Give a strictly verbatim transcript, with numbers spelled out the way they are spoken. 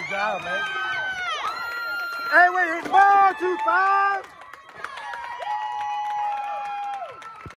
job, man. Hey, wait, hit the ball, two five.